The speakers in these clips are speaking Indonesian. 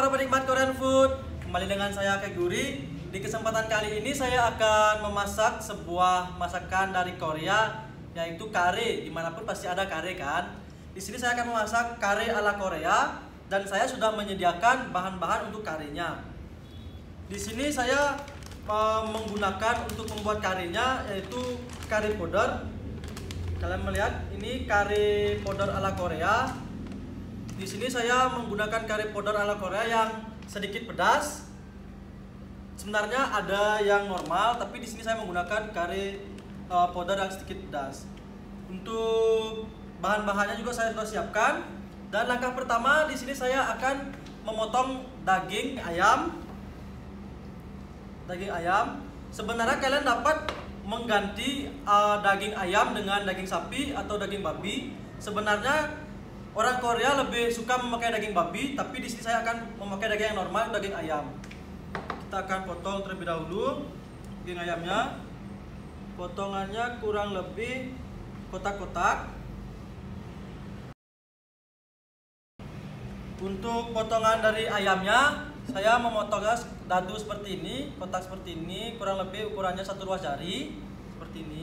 Halo penikmat Korean food, kembali dengan saya Keguri. Di kesempatan kali ini saya akan memasak sebuah masakan dari Korea, yaitu kare. Dimanapun pasti ada kare kan. Di sini saya akan memasak kare ala Korea dan saya sudah menyediakan bahan-bahan untuk karenya. Di sini saya menggunakan untuk membuat karenya yaitu kare powder. Kalian melihat ini kare powder ala Korea. Di sini saya menggunakan kare powder ala Korea yang sedikit pedas. Sebenarnya ada yang normal, tapi di sini saya menggunakan kare powder yang sedikit pedas. Untuk bahan-bahannya juga saya sudah siapkan. Dan langkah pertama di sini saya akan memotong daging ayam. Daging ayam. Sebenarnya kalian dapat mengganti daging ayam dengan daging sapi atau daging babi. Sebenarnya orang Korea lebih suka memakai daging babi, tapi di sini saya akan memakai daging yang normal, daging ayam. Kita akan potong terlebih dahulu daging ayamnya. Potongannya kurang lebih kotak-kotak. Untuk potongan dari ayamnya, saya memotongnya dadu seperti ini, kotak seperti ini, kurang lebih ukurannya 1 ruas jari seperti ini.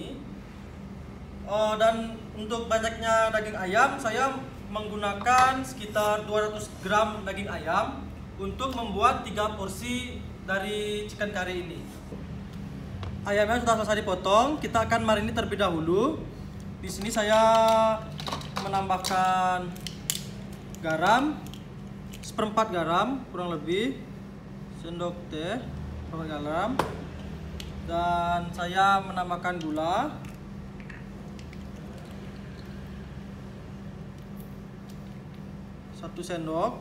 Dan untuk banyaknya daging ayam, saya menggunakan sekitar 200 gram daging ayam untuk membuat 3 porsi dari chicken curry ini. Ayamnya sudah selesai dipotong, kita akan marinir terlebih dahulu. Di sini saya menambahkan garam, 1/4 garam kurang lebih, sendok teh 1/4 garam, dan saya menambahkan gula. 1 sendok.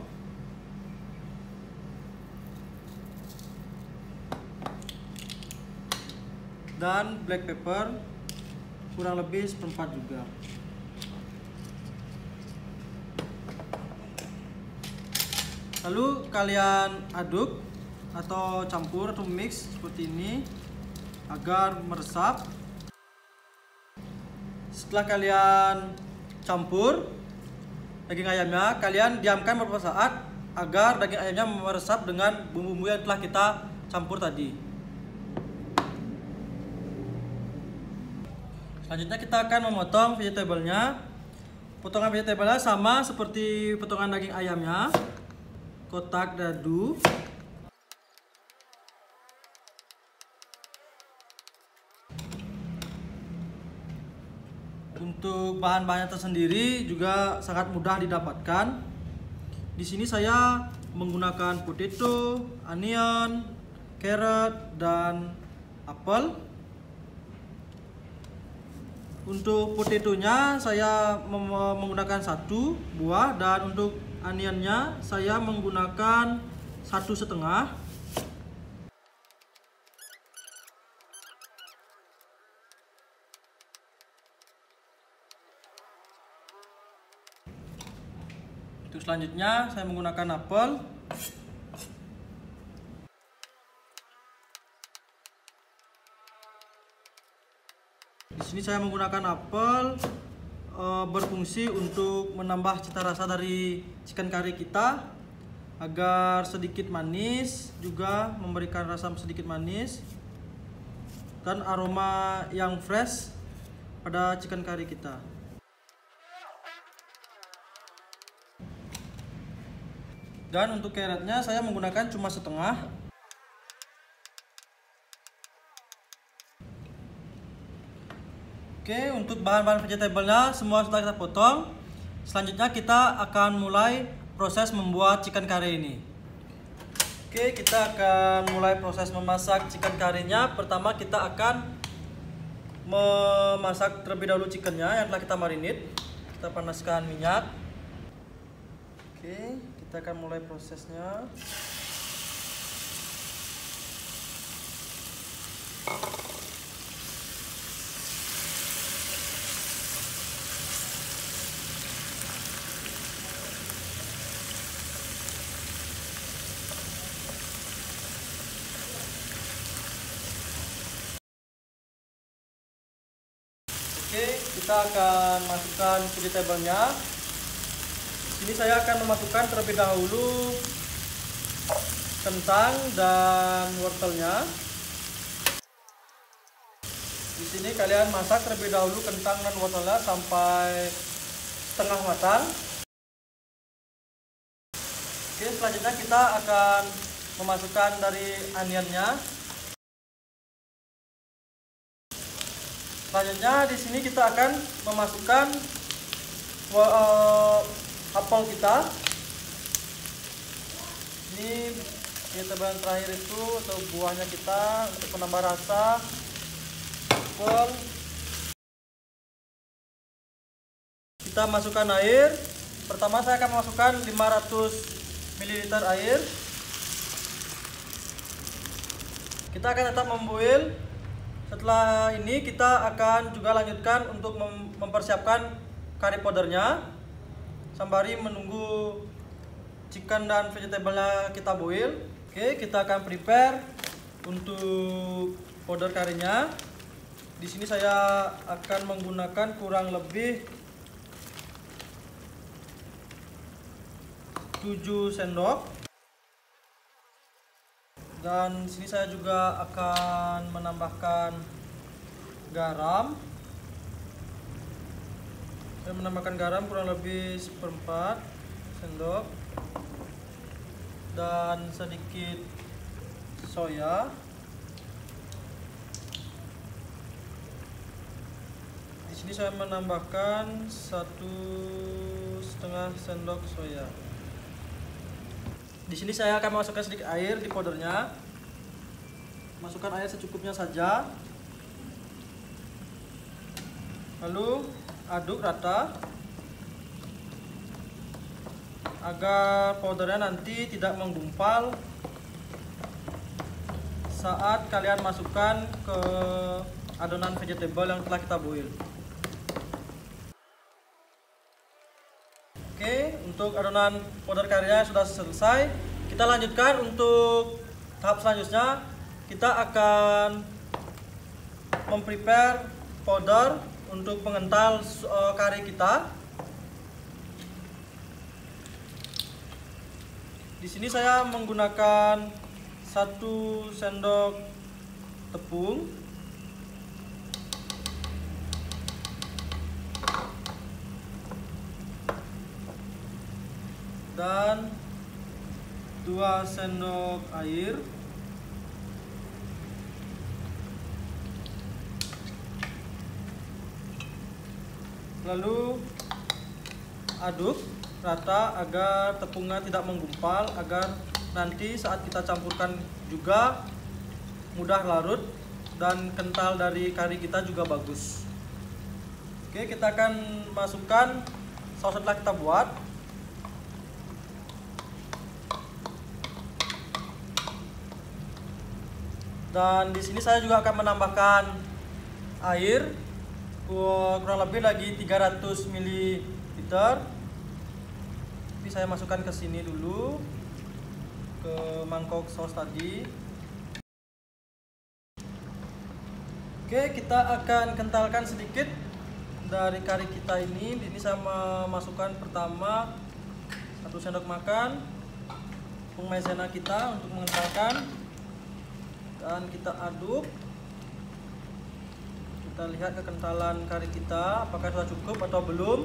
Dan black pepper kurang lebih 1/4 juga. Lalu kalian aduk atau campur atau mix seperti ini agar meresap. Setelah kalian campur daging ayamnya, kalian diamkan beberapa saat agar daging ayamnya meresap dengan bumbu-bumbu yang telah kita campur tadi. Selanjutnya kita akan memotong vegetable-nya. Potongan vegetable-nya sama seperti potongan daging ayamnya, kotak dadu. Untuk bahan-bahannya tersendiri juga sangat mudah didapatkan. Di sini saya menggunakan potato, onion, carrot, dan apel. Untuk potatonya saya menggunakan 1 buah, dan untuk onionnya saya menggunakan 1,5. Untuk selanjutnya saya menggunakan apel. Di sini saya menggunakan apel berfungsi untuk menambah cita rasa dari chicken curry kita agar sedikit manis, juga memberikan rasa sedikit manis dan aroma yang fresh pada chicken curry kita. Dan untuk carrotnya saya menggunakan cuma 1/2. Oke, untuk bahan-bahan vegetable-nya semua sudah kita potong. Selanjutnya kita akan mulai proses membuat chicken curry ini. Oke, kita akan mulai proses memasak chicken curry-nya. Pertama kita akan memasak terlebih dahulu chickennya yang telah kita marinate. Kita panaskan minyak. Oke, kita akan mulai prosesnya. Oke, kita akan masukkan vegetable-nya. Sini saya akan memasukkan terlebih dahulu kentang dan wortelnya. Di sini kalian masak terlebih dahulu kentang dan wortelnya sampai setengah matang. Oke, selanjutnya kita akan memasukkan dari onionnya. Selanjutnya di sini kita akan memasukkan apel kita. Ini vegetable terakhir itu atau buahnya kita untuk menambah rasa. Apel. Kita masukkan air. Pertama saya akan memasukkan 500 ml air. Kita akan tetap memboil. Setelah ini kita akan juga lanjutkan untuk mempersiapkan curry powdernya sembari menunggu chicken dan vegetable-nya kita boil. Oke, kita akan prepare untuk powder curry-nya. Di sini saya akan menggunakan kurang lebih 7 sendok. Dan sini saya juga akan menambahkan garam. Saya menambahkan garam kurang lebih 1/4 sendok dan sedikit soya. Di sini saya menambahkan 1,5 sendok soya. Di sini saya akan masukkan sedikit air di powdernya. Masukkan air secukupnya saja. Lalu aduk rata agar powdernya nanti tidak menggumpal saat kalian masukkan ke adonan vegetable yang telah kita boil. Oke, untuk adonan powder curry-nya sudah selesai. Kita lanjutkan untuk tahap selanjutnya. Kita akan memprepare powder untuk pengental curry kita. Di sini saya menggunakan 1 sendok tepung. Dan 2 sendok air. Lalu aduk rata agar tepungnya tidak menggumpal, agar nanti saat kita campurkan juga mudah larut dan kental dari kari kita juga bagus. Oke, kita akan masukkan saus yang telah kita buat. Dan di sini saya juga akan menambahkan air kurang lebih lagi 300 ml. Tapi saya masukkan ke sini dulu, ke mangkok saus tadi. Oke, kita akan kentalkan sedikit dari kari kita ini. Ini saya memasukkan pertama 1 sendok makan tepung maizena kita untuk mengentalkan. Dan kita aduk. Kita lihat kekentalan kari kita apakah sudah cukup atau belum.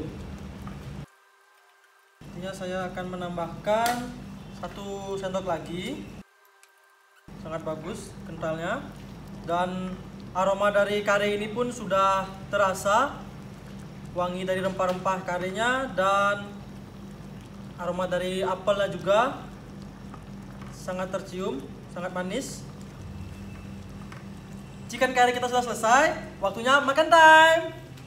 Intinya saya akan menambahkan 1 sendok lagi. Sangat bagus kentalnya. Dan aroma dari kari ini pun sudah terasa. Wangi dari rempah-rempah karinya dan aroma dari apelnya juga sangat tercium, sangat manis. Chicken curry kita sudah selesai, waktunya makan time.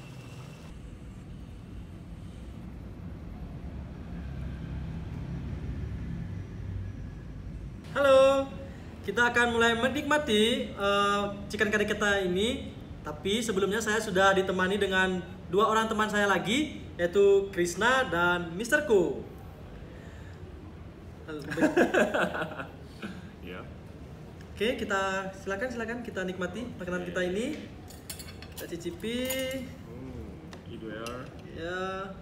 Halo, kita akan mulai menikmati chicken curry kita ini. Tapi sebelumnya saya sudah ditemani dengan 2 orang teman saya lagi, yaitu Krishna dan Mr. Ko. Oke, kita silakan kita nikmati makanan kita ini. Kita cicipi. Ya.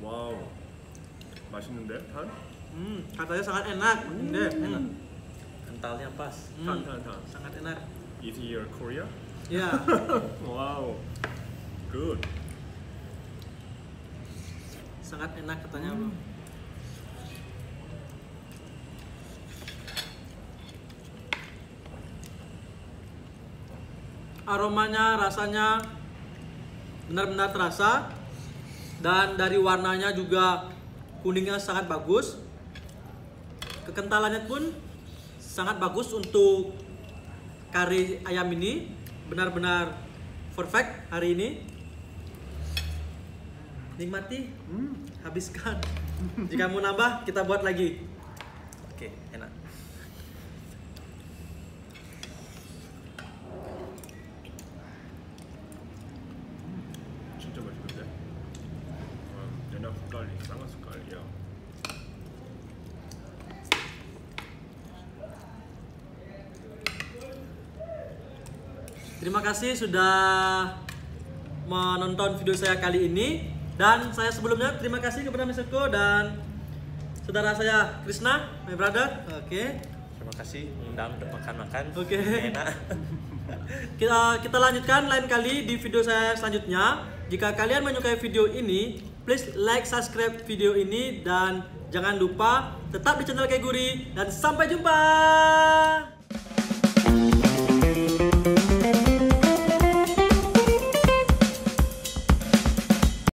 와우. 맛있는데? 탄? Katanya sangat enak. Enak. Kentalnya pas. 탄. Sangat enak. Is here Korea? Ya. Wow. Good. Sangat enak katanya, Bro. Aromanya, rasanya benar-benar terasa, dan dari warnanya juga kuningnya sangat bagus. Kekentalannya pun sangat bagus untuk kari ayam ini, benar-benar perfect hari ini. Nikmati, habiskan. Jika mau nambah, kita buat lagi. Oke, enak. 진짜 맛있는데? 얘네 숟갈이 쌍화 숟갈이야. Terima kasih sudah menonton video saya kali ini, dan saya sebelumnya terima kasih kepada Mr. Ko dan saudara saya Krishna, my brother. Oke. Terima kasih undang untuk makan-makan. Oke. Enak. Kita lanjutkan lain kali di video saya selanjutnya. Jika kalian menyukai video ini, please like, subscribe video ini, dan jangan lupa tetap di channel Kayak Gurih, dan sampai jumpa.